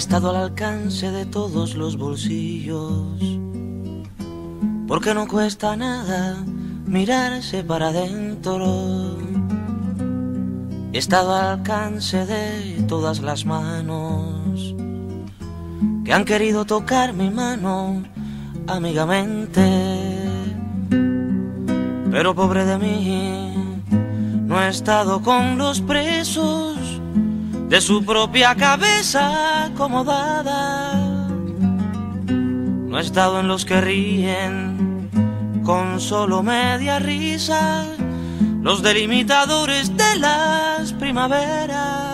estado al alcance de todos los bolsillos, porque no cuesta nada mirarse para adentro. He estado al alcance de todas las manos que han querido tocar mi mano amigamente, pero pobre de mí, no he estado con los presos de su propia cabeza acomodada. No he estado en los que ríen con solo media risa, los delimitadores de las primaveras.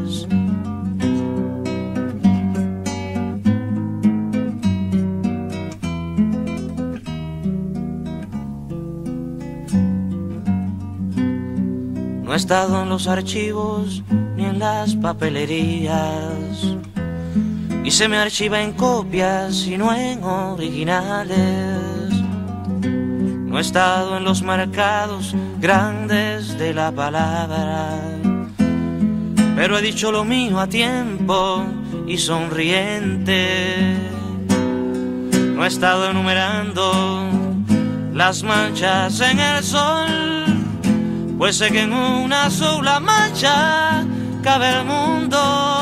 No he estado en los archivos ni en las papelerías, y se me archiva en copias y no en originales. No he estado en los mercados grandes de la palabra, pero he dicho lo mío a tiempo y sonriente. No he estado enumerando las manchas en el sol, pues sé que en una sola mancha cabe el mundo.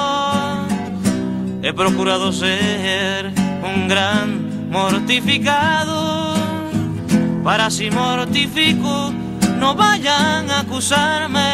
He procurado ser un gran mortificado, para si mortifico no vayan a acusarme,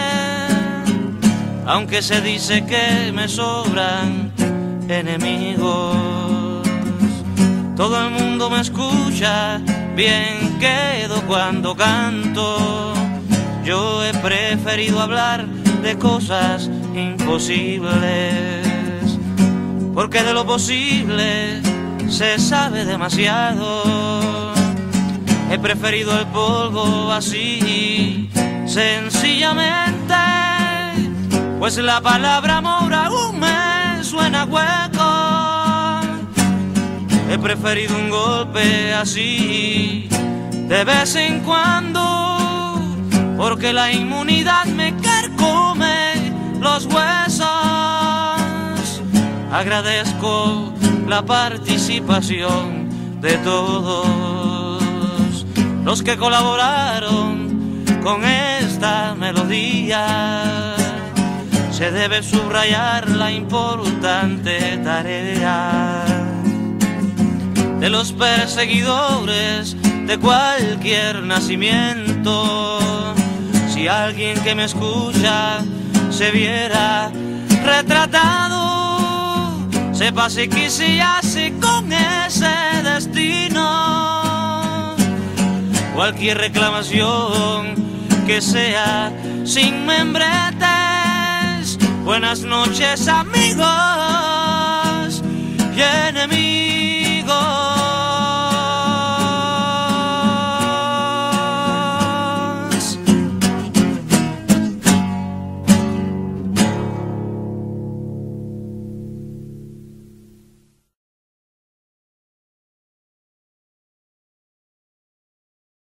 aunque se dice que me sobran enemigos. Todo el mundo me escucha, bien quedo cuando canto. Yo he preferido hablar de cosas imposibles, porque de lo posible se sabe demasiado. He preferido el polvo así, sencillamente, pues la palabra amor aún me suena hueco. He preferido un golpe así, de vez en cuando, porque la inmunidad me carcome los huesos. Agradezco la participación de todos los que colaboraron con esta melodía. Se debe subrayar la importante tarea de los perseguidores de cualquier nacimiento. Si alguien que me escucha se viera retratado, sépase que se hace con ese destino. Cualquier reclamación que sea sin membretes. Buenas noches, amigos y enemigos.